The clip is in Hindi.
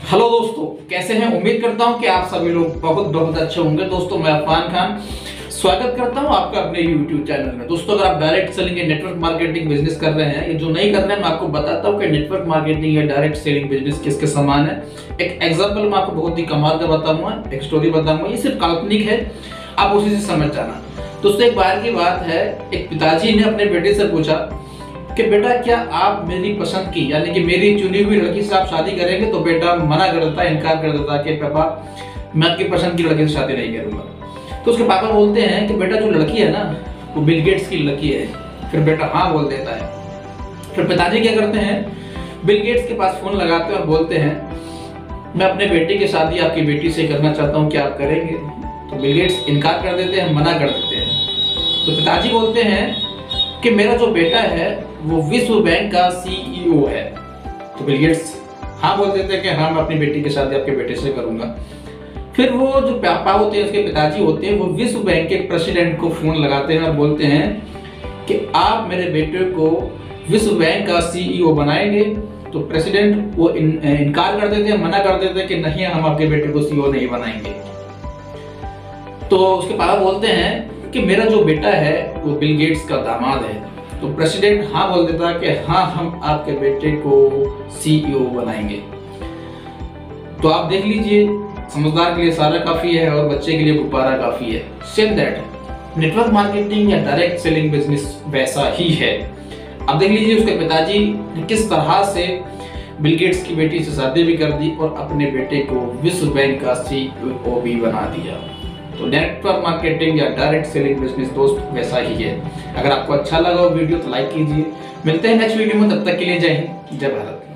हेलो दोस्तों, कैसे हैं? उम्मीद करता हूं कि आप सभी लोग बहुत बहुत अच्छे होंगे। दोस्तों, मैं अफान खान स्वागत करता हूं आपका अपने YouTube चैनल में। दोस्तों, अगर आप डायरेक्ट सेलिंग या नेटवर्क मार्केटिंग बिजनेस कर रहे हैं, ये जो नहीं कर रहे हैं, मैं आपको बताता हूं कि नेटवर्क मार्केटिंग या डायरेक्ट सेलिंग बिजनेस किसके समान है। एक एग्जांपल मैं आपको बहुत ही कमाल का बताऊंगा, एक स्टोरी बताऊंगा। ये सिर्फ काल्पनिक है, आप उसी से समझ जाना। दोस्तों, एक बार की बात है, एक पिताजी ने अपने बेटे से पूछा कि बेटा, क्या आप मेरी पसंद की यानी कि मेरी चुनी हुई लड़की से आप शादी करेंगे? तो बेटा मना कर देता, इनकार कर देता कि पापा, मैं आपकी पसंद की लड़की से शादी नहीं करूंगा। तो उसके पापा बोलते हैं कि बेटा, जो लड़की है ना, वो बिल गेट्स की लड़की है। फिर बेटा हाँ बोल देता है। फिर पिताजी क्या करते हैं, बिल गेट्स के पास फोन लगाते हैं और बोलते हैं, मैं अपने बेटे की शादी आपकी बेटी से करना चाहता हूँ, क्या आप करेंगे? तो बिल गेट्स इनकार कर देते हैं, मना कर देते हैं। तो पिताजी बोलते हैं कि मेरा जो बेटा है वो विश्व बैंक का CEO है। तो बिल गेट्स हाँ बोल देते हैं कि हाँ, मैं अपनी बेटी की शादी आपके बेटे से करूंगा। फिर वो जो पापा होते हैं, उसके पिताजी होते हैं, वो विश्व बैंक के प्रेसिडेंट को फोन लगाते हैं और बोलते हैं कि आप मेरे बेटे को विश्व बैंक का CEO बनाएंगे? तो प्रेसिडेंट वो इनकार कर देते हैं, मना कर देते हैं कि नहीं, हम आपके बेटे को CEO नहीं बनाएंगे। तो उसके पापा बोलते हैं कि मेरा जो बेटा है वो बिल गेट्स का दामाद है। तो प्रेसिडेंट हाँ बोल देता है कि हाँ, हम आपके बेटे को CEO बनाएंगे। तो आप देख लीजिए, समझदार के लिए सारा काफी है और बच्चे के लिए गुब्बारा काफी है। सेम दैट नेटवर्क मार्केटिंग या डायरेक्ट सेलिंग बिजनेस वैसा ही है। अब देख लीजिए, उसके पिताजी ने किस तरह से बिल गेट्स की बेटी से शादी भी कर दी और अपने बेटे को विश्व बैंक का CEO भी बना दिया। तो नेटवर्क मार्केटिंग या डायरेक्ट सेलिंग बिजनेस दोस्त वैसा ही है। अगर आपको अच्छा लगा वीडियो तो लाइक कीजिए। मिलते हैं नेक्स्ट वीडियो में, तब तक के लिए जय हिंद, जय भारत।